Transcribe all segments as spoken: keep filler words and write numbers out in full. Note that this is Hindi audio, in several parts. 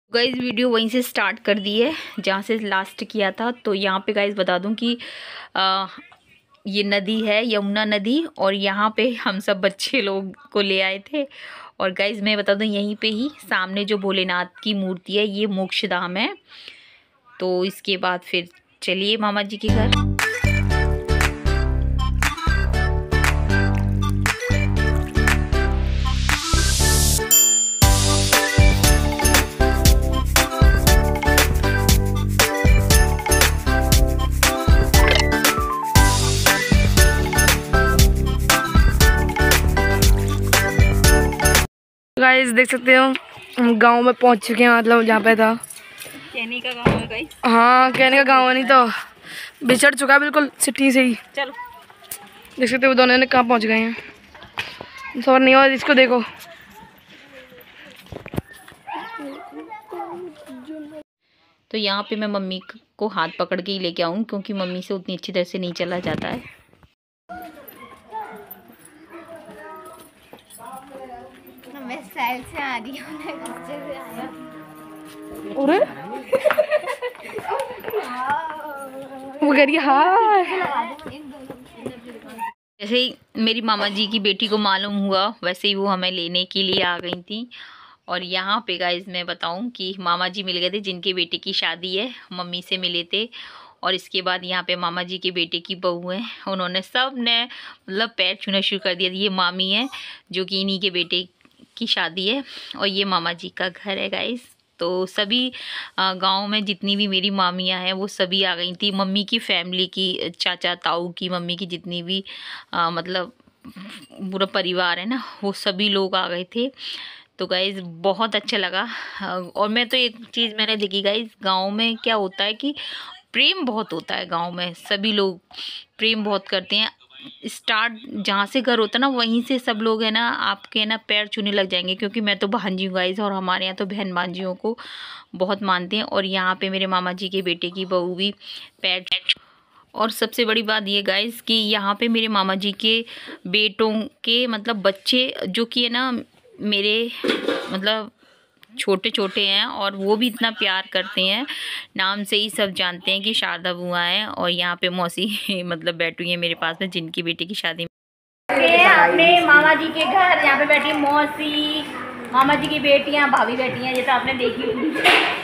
गाइज वीडियो वहीं से स्टार्ट कर दी है जहाँ से लास्ट किया था। तो यहाँ पे गाइज बता दूं कि आ, ये नदी है यमुना नदी, और यहाँ पे हम सब बच्चे लोग को ले आए थे। और गाइज मैं बता दूं यहीं पे ही सामने जो भोलेनाथ की मूर्ति है ये मोक्षधाम है। तो इसके बाद फिर चलिए मामा जी के घर। गाइस देख सकते हो हम गांव में पहुंच चुके हैं, मतलब जहाँ पे था कहने का गाँव है गाइस। हाँ कहने का गांव है, नहीं तो बिछड़ चुका है बिल्कुल सिटी से ही। चलो देख सकते हो दोनों ने कहाँ पहुंच गए हैं, सबर नहीं हो इसको देखो। तो यहाँ पे मैं मम्मी को हाथ पकड़ के ही लेके आऊँ क्योंकि मम्मी से उतनी अच्छी तरह से नहीं चला जाता है। मैं स्टाइल से आ रही हूँ ना, गुस्से से आया। अरे वो कह रही है हाँ। जैसे ही मेरी मामा जी की बेटी को मालूम हुआ वैसे ही वो हमें लेने के लिए आ गई थी। और यहाँ पे गाइज मैं बताऊं कि मामा जी मिल गए थे जिनके बेटे की शादी है, मम्मी से मिले थे। और इसके बाद यहाँ पे मामा जी के बेटे की बहू है, उन्होंने सब ने मतलब पैर छूना शुरू कर दिया। ये मामी है जो कि इन्हीं के बेटे की शादी है, और ये मामा जी का घर है गाइस। तो सभी गांव में जितनी भी मेरी मामियां हैं वो सभी आ गई थी। मम्मी की फैमिली की, चाचा ताऊ की, मम्मी की जितनी भी आ, मतलब पूरा परिवार है ना, वो सभी लोग आ गए थे। तो गाइज बहुत अच्छा लगा। और मैं तो एक चीज़ मैंने देखी गाइज, गांव में क्या होता है कि प्रेम बहुत होता है। गांव में सभी लोग प्रेम बहुत करते हैं। स्टार्ट जहाँ से घर होता है ना वहीं से सब लोग है ना आपके ना पैर छूने लग जाएंगे, क्योंकि मैं तो भांजी हूँ गाइस, और हमारे यहाँ तो बहन भांजियों को बहुत मानते हैं। और यहाँ पे मेरे मामा जी के बेटे की बहू भी पैर। और सबसे बड़ी बात ये गाइस कि यहाँ पे मेरे मामा जी के बेटों के मतलब बच्चे जो कि है ना मेरे मतलब छोटे छोटे हैं, और वो भी इतना प्यार करते हैं। नाम से ही सब जानते हैं कि शारदा बुआ है। और यहाँ पे मौसी मतलब बैठी है मेरे पास में, जिनकी बेटी की शादी में अपने मामा जी के घर। यहाँ पे बैठी मौसी, मामा जी की बेटियाँ, भाभी बैठी हैं, ये तो आपने देखी होगी।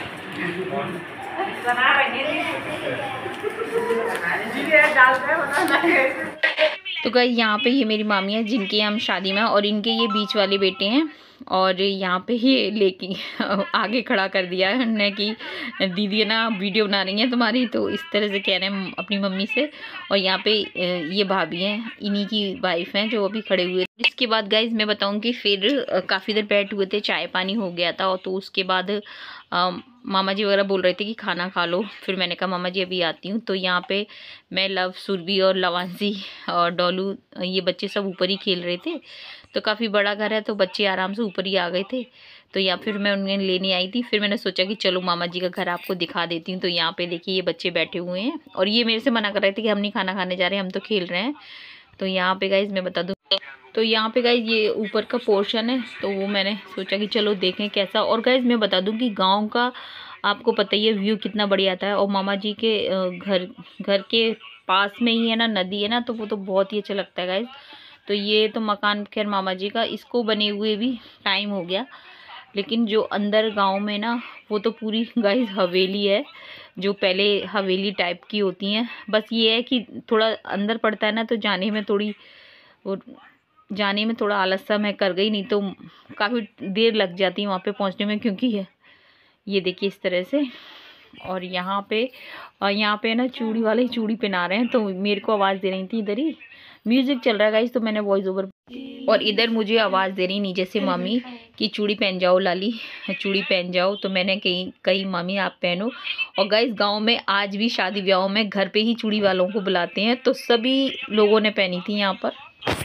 तो गाइस यहाँ पे ये मेरी मामी है जिनके हम शादी में, और इनके ये बीच वाले बेटे हैं। और यहाँ पे ही लेके आगे खड़ा कर दिया है ने कि दीदी है ना वीडियो बना रही है तुम्हारी, तो इस तरह से कह रहे हैं अपनी मम्मी से। और यहाँ पे ये भाभी हैं, इन्हीं की वाइफ हैं जो अभी खड़े हुए। इसके बाद गाइज मैं बताऊँ कि फिर काफ़ी देर बैठे हुए थे, चाय पानी हो गया था। और तो उसके बाद आ, मामा जी वगैरह बोल रहे थे कि खाना खा लो। फिर मैंने कहा मामा जी अभी आती हूँ। तो यहाँ पे मैं, लव, सुरभि और लवांसी और डोलू, ये बच्चे सब ऊपर ही खेल रहे थे। तो काफ़ी बड़ा घर है तो बच्चे आराम से ऊपर ही आ गए थे। तो यहाँ फिर मैं उन्हें लेने आई थी। फिर मैंने सोचा कि चलो मामा जी का घर आपको दिखा देती हूँ। तो यहाँ पे देखिए ये बच्चे बैठे हुए हैं, और ये मेरे से मना कर रहे थे कि हम नहीं खाना खाने जा रहे हैं, हम तो खेल रहे हैं। तो यहाँ पे गाइज मैं बता दूँ, तो यहाँ पे गाइज ये ऊपर का पोर्शन है, तो वो मैंने सोचा कि चलो देखें कैसा। और गाइज मैं बता दूँ कि गाँव का आपको पता ही है व्यू कितना बढ़िया आता है। और मामा जी के घर घर के पास में ही है ना नदी है ना, तो वो तो बहुत ही अच्छा लगता है गाइज। तो ये तो मकान खैर मामा जी का, इसको बने हुए भी टाइम हो गया। लेकिन जो अंदर गांव में ना वो तो पूरी गाइस हवेली है, जो पहले हवेली टाइप की होती हैं। बस ये है कि थोड़ा अंदर पड़ता है ना, तो जाने में थोड़ी वो जाने में थोड़ा आलस सा मैं कर गई, नहीं तो काफ़ी देर लग जाती है वहाँ पे पहुँचने में। क्योंकि है ये देखिए इस तरह से। और यहाँ पे और यहाँ पे ना चूड़ी वाले ही चूड़ी पहना रहे हैं, तो मेरे को आवाज़ दे रही थी। इधर ही म्यूज़िक चल रहा है गाइस, तो मैंने वॉइस ओवर। और इधर मुझे आवाज़ दे रही नीचे से मम्मी कि चूड़ी पहन जाओ लाली, चूड़ी पहन जाओ। तो मैंने कही कही मम्मी आप पहनो। और गाइस गांव में आज भी शादी ब्याहों में घर पे ही चूड़ी वालों को बुलाते हैं, तो सभी लोगों ने पहनी थी यहाँ पर।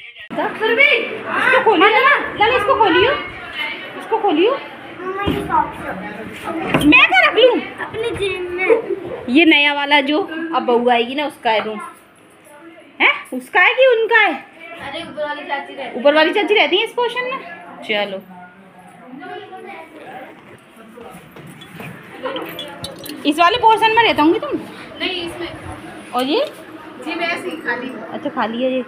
इसको खोलियो ना, लाली इसको खोलियो, इसको खोलियो। मैं क्या रख लूँ अपनी जेब में? ये नया वाला जो अब बहू आएगी ना उसका है रूम है, उसका है कि उनका है? अरे ऊपर वाली चाची रहती, ऊपर वाली चाची रहती है इस पोर्शन में। चलो इस वाले पोर्शन में रहता होंगी तुम? नहीं इसमें। और ये जी मैं ऐसी खाली। अच्छा खाली है ये,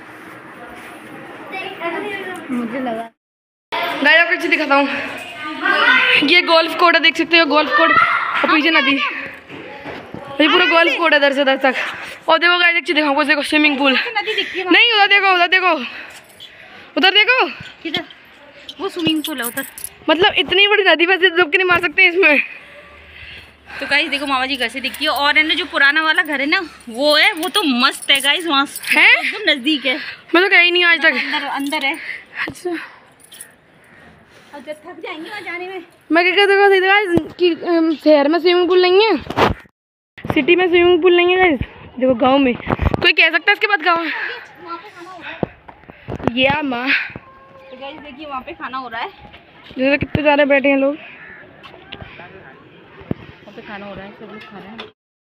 मुझे लगा। मैं आपको चीज़ दिखाता हूँ। ये गोल्फ कोर्ट है, देख सकते हो गोल्फ कोर्ट, और पीछे नदी। ये पूरा गोल्फ कोर्ट है इधर से उधर तक। और देखो गाइस एक चीज़ दिखाऊंगा, देखो स्विमिंग पूल। नदी दिखती है नहीं उधर देखो, उधर देखो, उधर देखो। किधर? वो स्विमिंग पूल है उधर। मतलब इतनी बड़ी नदी में से डुबकी नहीं मार सकते इसमें। तो गाइस देखो मामा जी घर से दिखती है। और है ना जो पुराना वाला घर है ना वो है, वो तो मस्त है गाइस, वहाँ है एकदम नजदीक है। मैं तो कहीं नहीं आज तक। अंदर अंदर है। अच्छा और जब थक जाएंगे वहाँ जाने में। मैं क्या कहता हूँ गाइस कि अम, शहर में स्विमिंग पूल नहीं है, सिटी में स्विमिंग पूल नहीं है गाइस। देखो गांव में कोई कह सकता है इसके बाद गांव वहाँ पे खाना हो रहा है। या माँ तो गाइस देखिए वहाँ पे खाना हो रहा है। जैसे कितने सारे बैठे हैं लोग, वहाँ पे खाना हो रहा है, सब लोग खा रहे हैं।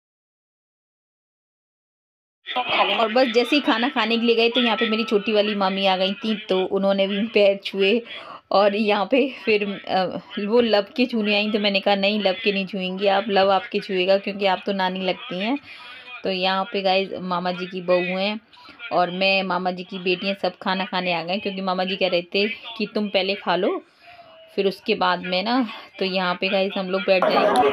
और बस जैसे ही खाना खाने के लिए गए तो यहाँ पे मेरी छोटी वाली मामी आ गई थी, तो उन्होंने भी पैर छुए। और यहाँ पे फिर अ, वो लब के छूने आई, तो मैंने कहा नहीं लब के नहीं छुएंगी आप, लब आपके छुएगा क्योंकि आप तो नानी लगती हैं। तो यहाँ पे गाइस मामा जी की बहू हैं और मैं मामा जी की बेटियाँ सब खाना खाने आ गए, क्योंकि मामा जी कह रहे थे कि तुम पहले खा लो फिर उसके बाद में ना। तो यहाँ पे गाइस हम लोग बैठ जाएंगे।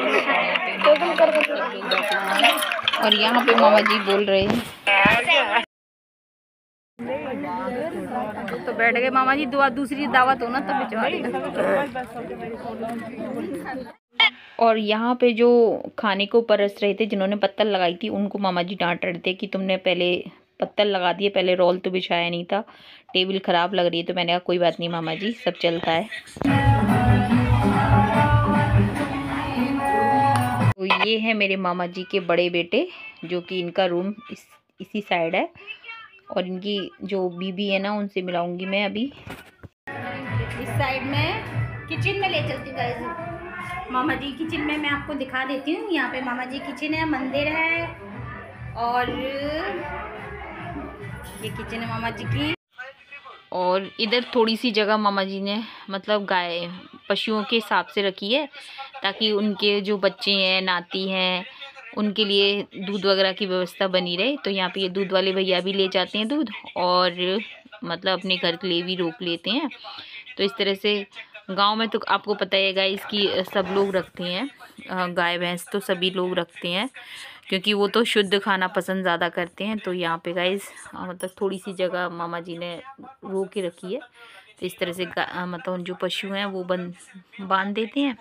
और यहाँ पे मामा जी बोल रहे हैं, तो बैठ गए मामा जी। दुआ दूसरी दावत हो ना तब भिजवा देना। और यहाँ पे जो खाने को परस रहे थे, जिन्होंने पत्तल लगाई थी, उनको मामा जी डांट रहे थे कि तुमने पहले पत्तल लगा दिए, पहले रोल तो बिछाया नहीं था, टेबल ख़राब लग रही है। तो मैंने कहा कोई बात नहीं मामा जी, सब चलता है। तो ये है मेरे मामा जी के बड़े बेटे, जो कि इनका रूम इस इसी साइड है। और इनकी जो बीबी है ना उनसे मिलाऊंगी मैं अभी। इस साइड में किचन में ले चलती हूँ गाइस। मामा जी किचन में मैं आपको दिखा देती हूँ। यहाँ पे मामा जी किचन है, मंदिर है, और ये किचन है मामा जी की। और इधर थोड़ी सी जगह मामा जी ने मतलब गाय पशुओं के हिसाब से रखी है, ताकि उनके जो बच्चे हैं, नाती हैं, उनके लिए दूध वगैरह की व्यवस्था बनी रहे। तो यहाँ पे ये दूध वाले भैया भी ले जाते हैं दूध, और मतलब अपने घर के लिए भी रोक लेते हैं। तो इस तरह से गांव में तो आपको पता है गाइस कि सब लोग रखते हैं गाय भैंस, तो सभी लोग रखते हैं क्योंकि वो तो शुद्ध खाना पसंद ज़्यादा करते हैं। तो यहाँ पे गाइस मतलब थोड़ी सी जगह मामा जी ने रोक के रखी है। तो इस तरह से मतलब जो पशु हैं वो बंद बांध देते हैं।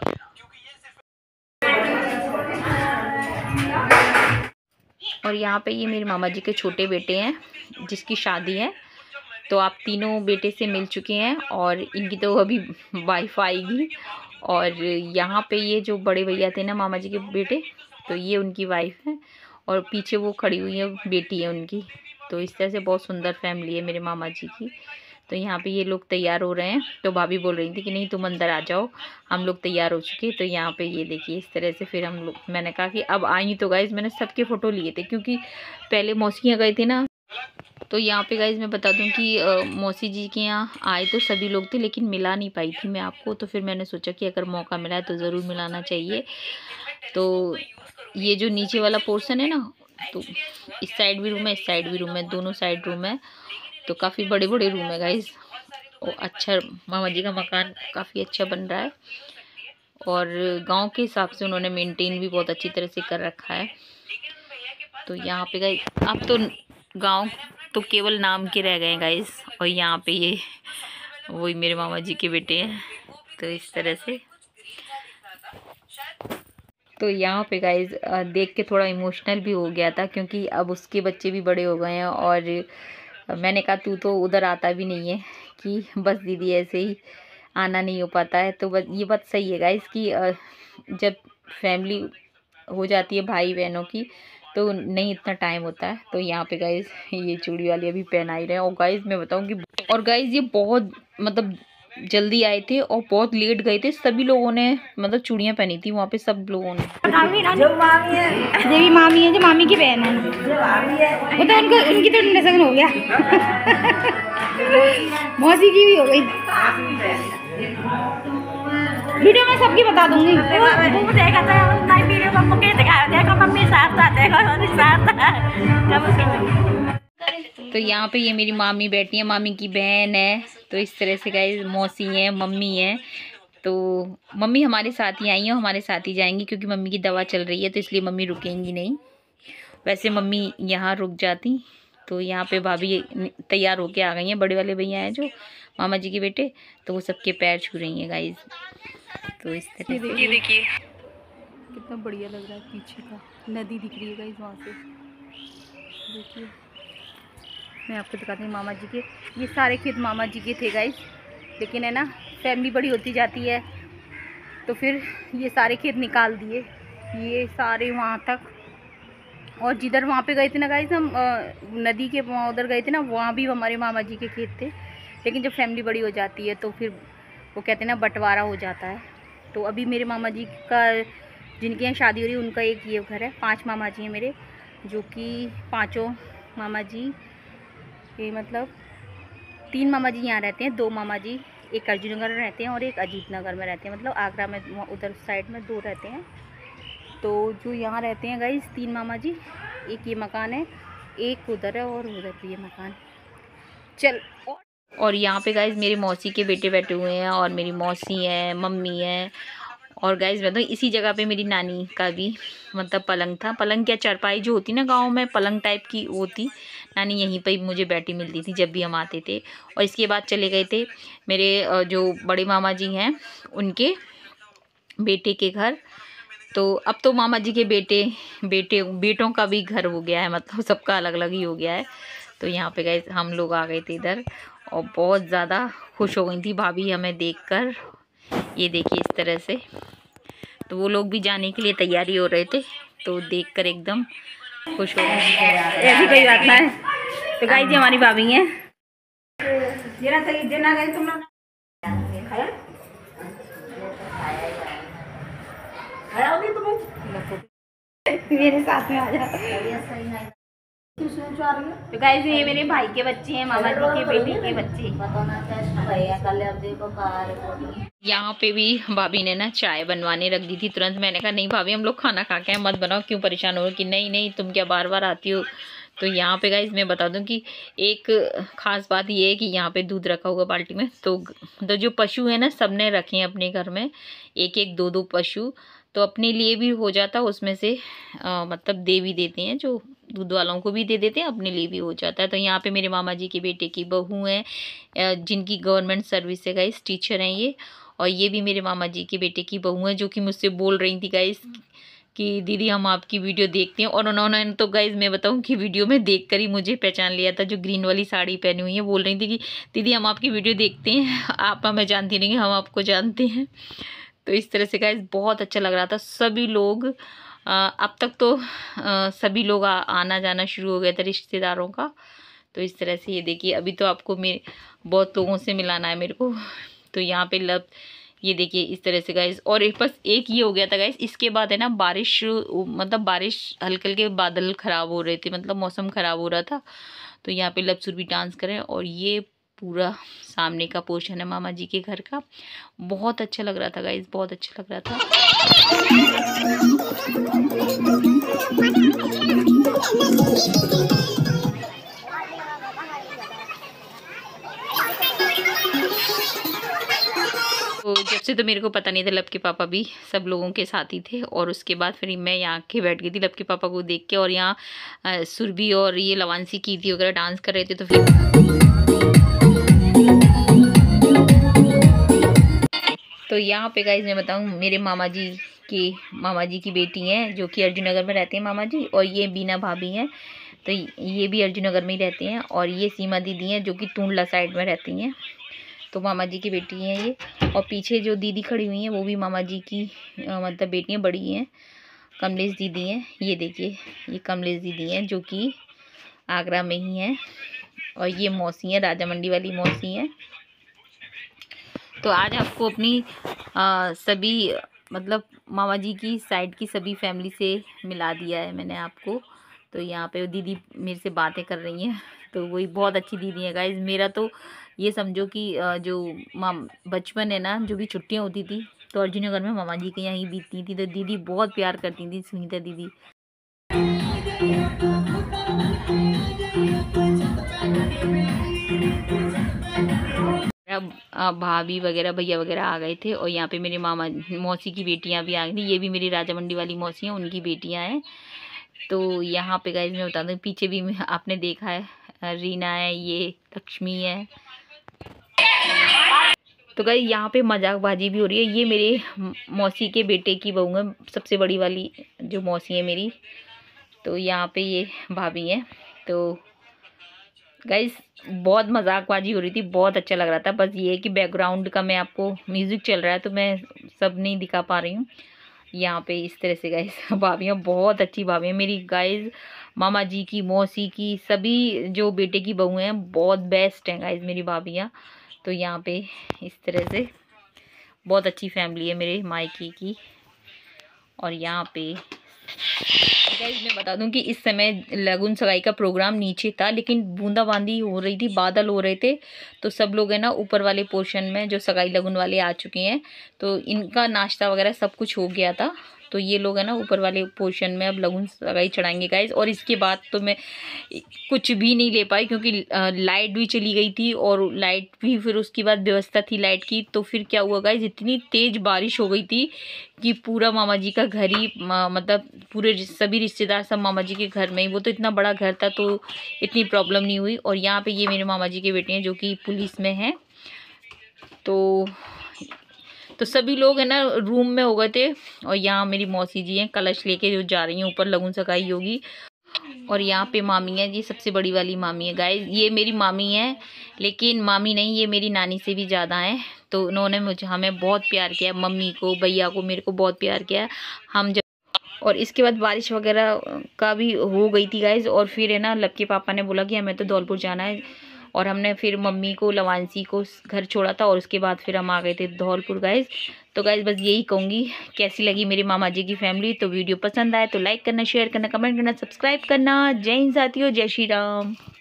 और यहाँ पे ये मेरे मामा जी के छोटे बेटे हैं जिसकी शादी है। तो आप तीनों बेटे से मिल चुके हैं और इनकी तो अभी वाइफ आएगी। और यहाँ पे ये जो बड़े भैया थे ना मामा जी के बेटे, तो ये उनकी वाइफ है, और पीछे वो खड़ी हुई है बेटी है उनकी। तो इस तरह से बहुत सुंदर फैमिली है मेरे मामा जी की। तो यहाँ पे ये लोग तैयार हो रहे हैं। तो भाभी बोल रही थी कि नहीं तुम अंदर आ जाओ, हम लोग तैयार हो चुके। तो यहाँ पे ये देखिए इस तरह से फिर हम लोग, मैंने कहा कि अब आई तो गाइज मैंने सबके फ़ोटो लिए थे क्योंकि पहले मौसियाँ गए थे ना। तो यहाँ पे गाइज मैं बता दूं कि आ, मौसी जी के यहाँ आए तो सभी लोग थे, लेकिन मिला नहीं पाई थी मैं आपको। तो फिर मैंने सोचा कि अगर मौका मिला है तो ज़रूर मिलाना चाहिए। तो ये जो नीचे वाला पोर्शन है ना, तो इस साइड भी रूम है, इस साइड भी रूम है, दोनों साइड रूम है। तो काफ़ी बड़े बड़े रूम है गाइज। और अच्छा मामा जी का मकान काफ़ी अच्छा बन रहा है, और गांव के हिसाब से उन्होंने मेंटेन भी बहुत अच्छी तरह से कर रखा है। तो यहाँ पे गाइज अब तो गांव तो केवल नाम के रह गए गाइज। और यहाँ पे ये वही मेरे मामा जी के बेटे हैं। तो इस तरह से तो यहाँ पे गाइज देख के थोड़ा इमोशनल भी हो गया था, क्योंकि अब उसके बच्चे भी बड़े हो गए हैं। और मैंने कहा तू तो उधर आता भी नहीं है, कि बस दीदी ऐसे ही आना नहीं हो पाता है। तो बस ये बात सही है गाइज कि जब फैमिली हो जाती है भाई बहनों की तो नहीं इतना टाइम होता है। तो यहाँ पे गाइज ये चूड़ी वाली अभी पहना ही रहे हैं। और गाइज मैं बताऊँ कि और गाइज ये बहुत मतलब जल्दी आए थे और बहुत लेट गए थे। सभी लोगों ने मतलब चूड़ियाँ पहनी थी वहाँ पे, सब लोगों ने। जो मामी है जो भी मामी है, जो मामी की बहन है, जो मामी है वो तो उनको उनकी तो नसगन हो गया। मौसी की भी हो गई। वीडियो में सबकी बता दूंगी। तो यहाँ पे ये मेरी मामी बैठी है, मामी की बहन है। तो इस तरह से गाइस मौसी है, मम्मी है। तो मम्मी हमारे साथ ही आई हैं, हमारे साथ ही जाएंगी क्योंकि मम्मी की दवा चल रही है, तो इसलिए मम्मी रुकेंगी नहीं। वैसे मम्मी यहाँ रुक जाती। तो यहाँ पे भाभी तैयार होके आ गई हैं, बड़े वाले भैया हैं जो मामा जी के बेटे, तो वो सबके पैर छू रही हैं गाइस। तो इस तरह से ये देखिए कितना बढ़िया लग रहा है, पीछे का नदी दिख रही है गाइस वहाँ से। देखिए मैं आपको दिखाती हूँ मामा जी के, ये सारे खेत मामा जी के थे गाइस, लेकिन है ना फैमिली बड़ी होती जाती है तो फिर ये सारे खेत निकाल दिए, ये सारे वहाँ तक। और जिधर वहाँ पे गए थे ना गाइस हम नदी के उधर गए थे ना, वहाँ भी हमारे मामा जी के खेत थे। लेकिन जब फैमिली बड़ी हो जाती है तो फिर वो कहते हैं ना बंटवारा हो जाता है। तो अभी मेरे मामा जी का जिनके यहाँ शादी हो रही है उनका एक ये घर है। पांच मामा जी हैं मेरे, जो कि पांचों मामा जी ये मतलब तीन मामा जी यहाँ रहते हैं, दो मामा जी एक अर्जुन नगर में रहते हैं और एक अजीत नगर में रहते हैं, मतलब आगरा में उधर साइड में दो रहते हैं। तो जो यहाँ रहते हैं गाइस तीन मामा जी, एक ये मकान है, एक उधर है और उधर भी ये मकान। चल और यहाँ पे गाइस मेरी मौसी के बेटे बैठे हुए हैं और मेरी मौसी है, मम्मी है। और गाइस मतलब इसी जगह पे मेरी नानी का भी मतलब पलंग था, पलंग क्या चारपाई जो होती ना गांव में पलंग टाइप की वो थी। नानी यहीं पे मुझे बैठी मिलती थी जब भी हम आते थे। और इसके बाद चले गए थे मेरे जो बड़े मामा जी हैं उनके बेटे के घर। तो अब तो मामा जी के बेटे बेटे बेटों का भी घर हो गया है, मतलब सबका अलग अलग ही हो गया है। तो यहाँ पे गाइस हम लोग आ गए थे इधर और बहुत ज़्यादा खुश हो गई थी भाभी हमें देखकर। ये देखिए इस तरह से, तो वो लोग भी जाने के लिए तैयारी हो रहे थे, तो देखकर एकदम खुश हो गए। ऐसी कोई बात ना है। तो गाइस जी हमारी भाभी हैं। मेरे साथ में आ जा। तो गाइस ये मेरे भाई के बच्चे हैं, मामा जी के बेटे के बच्चे। यहाँ पे भी भाभी ने ना चाय बनवाने रख दी थी तुरंत। मैंने कहा नहीं भाभी हम लोग खाना खा के मत बनाओ, क्यों परेशान हो। कि नहीं नहीं तुम क्या बार बार आती हो। तो यहाँ पे गाइस मैं बता दूं कि एक ख़ास बात ये है कि यहाँ पे दूध रखा होगा बाल्टी में। तो, तो जो पशु है ना सबने रखे हैं अपने घर में एक एक दो दो पशु, तो अपने लिए भी हो जाता, उसमें से आ, मतलब दे भी देते हैं, जो दूध वालों को भी दे देते हैं, अपने लिए भी हो जाता है। तो यहाँ पे मेरे मामा जी के बेटे की बहू है जिनकी गवर्नमेंट सर्विस है गाइस, टीचर हैं ये। और ये भी मेरे मामा जी के बेटे की बहू है जो कि मुझसे बोल रही थी गाइस कि दीदी हम आपकी वीडियो देखते हैं। और उन्होंने तो गाइस मैं बताऊं कि वीडियो में देखकर ही मुझे पहचान लिया था। जो ग्रीन वाली साड़ी पहनी हुई है बोल रही थी कि दीदी हम आपकी वीडियो देखते हैं, आप हमें जानती नहीं हम आपको जानते हैं। तो इस तरह से गाइस बहुत अच्छा लग रहा था। सभी लोग आ, अब तक तो आ, सभी लोग आ, आना जाना शुरू हो गया था रिश्तेदारों का। तो इस तरह से ये देखिए अभी तो आपको मेरे बहुत लोगों से मिलाना है मेरे को। तो यहाँ पे लब ये देखिए इस तरह से गाइस। और एक बस एक ये हो गया था गाइस, इसके बाद है ना बारिश, मतलब बारिश हल्के हल्के बादल ख़राब हो रहे थे, मतलब मौसम ख़राब हो रहा था। तो यहाँ पे लपसुर भी डांस करें। और ये पूरा सामने का पोर्शन है मामा जी के घर का। बहुत अच्छा लग रहा था गाइस, बहुत अच्छा लग रहा था। तो जब से तो मेरे को पता नहीं था, लब के पापा भी सब लोगों के साथ ही थे। और उसके बाद फिर मैं यहाँ के बैठ गई थी लब के पापा को देख के। और यहाँ सुरभि और ये लवांसी की थी वगैरह डांस कर रहे थे। तो फिर तो यहाँ पे गाइस मैं बताऊँ मेरे मामा जी की मामा जी की बेटी हैं जो कि अर्जुन नगर में रहते हैं मामा जी। और ये बीना भाभी हैं, तो ये भी अर्जुन नगर में ही रहते हैं। और ये सीमा दीदी हैं जो कि टूंडला साइड में रहती हैं। तो मामा जी की बेटी हैं ये। और पीछे जो दीदी खड़ी हुई हैं वो भी मामा जी की आ, मतलब बेटियाँ बड़ी हैं, कमलेश दीदी हैं। ये देखिए ये कमलेश दीदी हैं जो कि आगरा में ही हैं। और ये मौसी हैं, राजा मंडी वाली मौसी हैं। तो आज आपको अपनी आ, सभी मतलब मामा जी की साइड की सभी फैमिली से मिला दिया है मैंने आपको। तो यहाँ पे दीदी मेरे से बातें कर रही हैं, तो वही बहुत अच्छी दीदी है गाइज। मेरा तो ये समझो कि जो माम बचपन है ना, जो भी छुट्टियाँ होती थी तो अर्जुन घर में मामा जी के यहाँ ही बीतती थी। तो दीदी बहुत प्यार करती थी, सुनीता दीदी। अब भाभी वगैरह भैया वगैरह आ गए थे और यहाँ पे मेरे मामा मौसी की बेटियाँ भी आ गई थी। ये भी मेरी राजामंडी वाली मौसी हैं, उनकी बेटियाँ हैं। तो यहाँ पे गाइस मैं बता दूँ, पीछे भी आपने देखा है, रीना है, ये लक्ष्मी है। तो गाइस यहाँ पे मजाकबाजी भी हो रही है। ये मेरे मौसी के बेटे की बहू है, सबसे बड़ी वाली जो मौसी है मेरी। तो यहाँ पे ये भाभी है। तो गाइस बहुत मजाकबाजी हो रही थी, बहुत अच्छा लग रहा था। बस ये है कि बैकग्राउंड का मैं आपको म्यूज़िक चल रहा है तो मैं सब नहीं दिखा पा रही हूँ। यहाँ पे इस तरह से गाइस भाभियाँ बहुत अच्छी भाभियाँ मेरी गाइस, मामा जी की, मौसी की, सभी जो बेटे की बहू हैं बहुत बेस्ट हैं गाइस मेरी भाभियाँ। तो यहाँ पे इस तरह से बहुत अच्छी फैमिली है मेरे मायके की। और यहाँ पे गाइस मैं बता दूं कि इस समय लगुन सगाई का प्रोग्राम नीचे था, लेकिन बूंदाबांदी हो रही थी, बादल हो रहे थे। तो सब लोग है ना ऊपर वाले पोर्शन में जो सगाई लगुन वाले आ चुके हैं, तो इनका नाश्ता वगैरह सब कुछ हो गया था। तो ये लोग है ना ऊपर वाले पोर्शन में अब लगुन सगाई चढ़ाएंगे गाइस। और इसके बाद तो मैं कुछ भी नहीं ले पाई क्योंकि लाइट भी चली गई थी और लाइट भी फिर उसके बाद व्यवस्था थी लाइट की। तो फिर क्या हुआ गाइस, इतनी तेज़ बारिश हो गई थी कि पूरा मामा जी का घर ही मतलब पूरे सभी रिश्तेदार सब मामा जी के घर में ही, वो तो इतना बड़ा घर था तो इतनी प्रॉब्लम नहीं हुई। और यहाँ पे ये मेरे मामा जी के बेटे हैं जो कि पुलिस में हैं। तो तो सभी लोग है ना रूम में हो गए थे। और यहाँ मेरी मौसी जी हैं कलश लेके जो जा रही हैं ऊपर, लगुन सगाई होगी। और यहाँ पे मामी है, ये सबसे बड़ी वाली मामी है गाइस। ये मेरी मामी है, लेकिन मामी नहीं, ये मेरी नानी से भी ज़्यादा है। तो उन्होंने मुझे हमें बहुत प्यार किया, मम्मी को, भैया को, मेरे को बहुत प्यार किया हम जब। और इसके बाद बारिश वगैरह का भी हो गई थी गाइस। और फिर है ना लब के पापा ने बोला कि हमें तो धौलपुर जाना है। और हमने फिर मम्मी को, लवांसी को घर छोड़ा था और उसके बाद फिर हम आ गए थे धौलपुर गाइस। तो गाइस बस यही कहूँगी, कैसी लगी मेरी मामा जी की फैमिली। तो वीडियो पसंद आए तो लाइक करना, शेयर करना, कमेंट करना, सब्सक्राइब करना। जय हिंद साथियों, जय श्री राम।